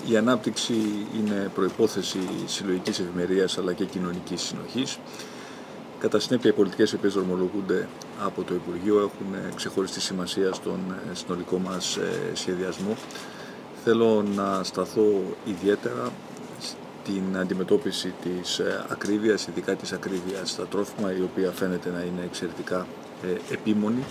Η ανάπτυξη είναι προϋπόθεση συλλογικής ευημερίας αλλά και κοινωνικής συνοχής. Κατά συνέπεια, οι πολιτικές οι οποίες δρομολογούνται από το Υπουργείο έχουν ξεχωριστή σημασία στον συνολικό μας σχεδιασμό. Θέλω να σταθώ ιδιαίτερα στην αντιμετώπιση της ακρίβειας, ειδικά της ακρίβειας στα τρόφιμα, η οποία φαίνεται να είναι εξαιρετικά επίμονη.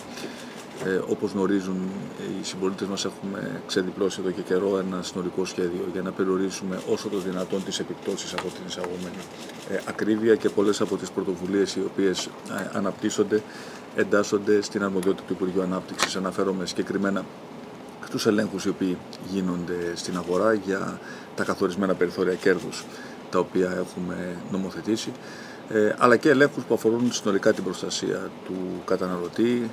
Όπως γνωρίζουν οι συμπολίτες μας, έχουμε ξεδιπλώσει εδώ και καιρό ένα συνολικό σχέδιο για να περιορίσουμε όσο το δυνατόν τις επιπτώσεις από την εισαγόμενη ακρίβεια, και πολλές από τις πρωτοβουλίες οι οποίες αναπτύσσονται εντάσσονται στην αρμοδιότητα του Υπουργείου Ανάπτυξης. Αναφέρομαι συγκεκριμένα στους ελέγχους οι οποίοι γίνονται στην αγορά για τα καθορισμένα περιθώρια κέρδους τα οποία έχουμε νομοθετήσει, αλλά και ελέγχους που αφορούν συνολικά την προστασία του καταναλωτή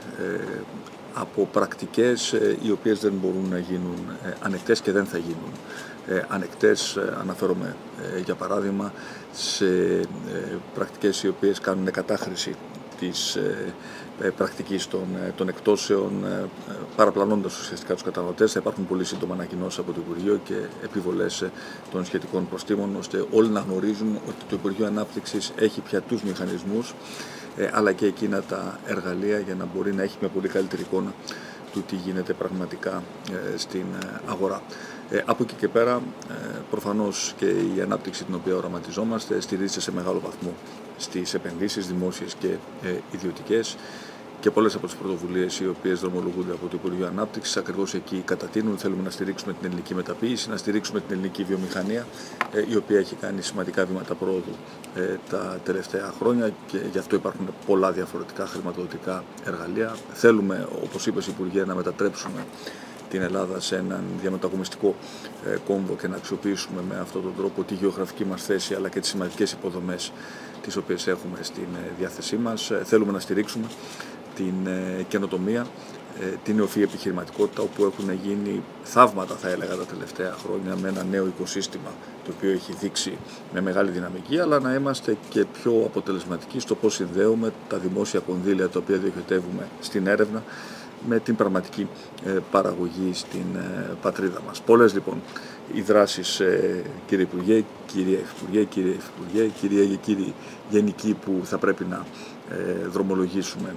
από πρακτικές οι οποίες δεν μπορούν να γίνουν ανεκτές και δεν θα γίνουν ανεκτές. Αναφέρομαι για παράδειγμα σε πρακτικές οι οποίες κάνουν κατάχρηση της πρακτικής των εκτόσεων, παραπλανώντας ουσιαστικά τους καταναλωτές. Θα υπάρχουν πολύ σύντομα ανακοινώσεις από το Υπουργείο και επιβολές των σχετικών προστίμων, ώστε όλοι να γνωρίζουν ότι το Υπουργείο Ανάπτυξης έχει πια τους μηχανισμούς αλλά και εκείνα τα εργαλεία για να μπορεί να έχει μια πολύ καλύτερη εικόνα του τι γίνεται πραγματικά στην αγορά. Από εκεί και πέρα, προφανώς και η ανάπτυξη την οποία οραματιζόμαστε στηρίζεται σε μεγάλο βαθμό στις επενδύσεις δημόσιες και ιδιωτικές, και πολλές από τις πρωτοβουλίες οι οποίες δρομολογούνται από το Υπουργείο Ανάπτυξης ακριβώς εκεί κατατείνουν. Θέλουμε να στηρίξουμε την ελληνική μεταποίηση, να στηρίξουμε την ελληνική βιομηχανία, η οποία έχει κάνει σημαντικά βήματα πρόοδου τα τελευταία χρόνια, και γι' αυτό υπάρχουν πολλά διαφορετικά χρηματοδοτικά εργαλεία. Θέλουμε, όπως είπες Υπουργέ, να μετατρέψουμε την Ελλάδα σε έναν διαμετακομιστικό κόμβο και να αξιοποιήσουμε με αυτόν τον τρόπο τη γεωγραφική μας θέση αλλά και τις σημαντικές υποδομές τις οποίες έχουμε στην διάθεσή μας. Θέλουμε να στηρίξουμε την καινοτομία, την νεοφυή επιχειρηματικότητα, όπου έχουν γίνει θαύματα, θα έλεγα, τα τελευταία χρόνια με ένα νέο οικοσύστημα το οποίο έχει δείξει με μεγάλη δυναμική, αλλά να είμαστε και πιο αποτελεσματικοί στο πώς συνδέουμε τα δημόσια κονδύλια τα οποία διοχετεύουμε στην έρευνα με την πραγματική παραγωγή στην πατρίδα μας. Πολλές λοιπόν οι δράσεις, κύριε Υπουργέ, κυρία Υφυπουργέ, κύριε Υφυπουργέ, κυρία και κύριοι γενικοί, που θα πρέπει να δρομολογήσουμε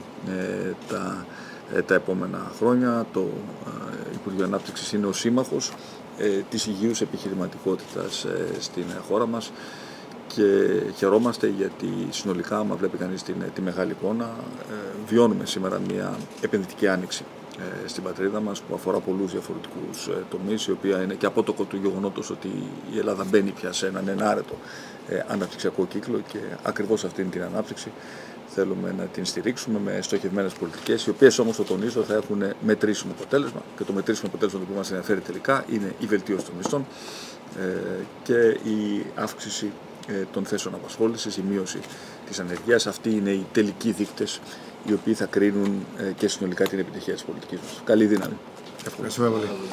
τα επόμενα χρόνια. Το Υπουργείο Ανάπτυξης είναι ο σύμμαχος της υγιούς επιχειρηματικότητας στην χώρα μας, και χαιρόμαστε γιατί συνολικά, άμα βλέπει κανείς τη μεγάλη εικόνα, βιώνουμε σήμερα μια επενδυτική άνοιξη στην πατρίδα μας που αφορά πολλούς διαφορετικούς τομείς, η οποία είναι και απότοκο του γεγονότος ότι η Ελλάδα μπαίνει πια σε έναν ενάρετο αναπτυξιακό κύκλο, και ακριβώς αυτήν την ανάπτυξη θέλουμε να την στηρίξουμε με στοχευμένες πολιτικές, οι οποίες όμως, το τονίζω, θα έχουν μετρήσιμο αποτέλεσμα, και το μετρήσιμο αποτέλεσμα που μας ενδιαφέρει τελικά είναι η βελτίωση των μισθών και η αύξηση των θέσεων απασχόλησης, η μείωση της ανεργίας. Αυτοί είναι οι τελικοί δείκτες οι οποίοι θα κρίνουν και συνολικά την επιτυχία της πολιτικής μας. Καλή δύναμη. Ευχαριστούμε πολύ.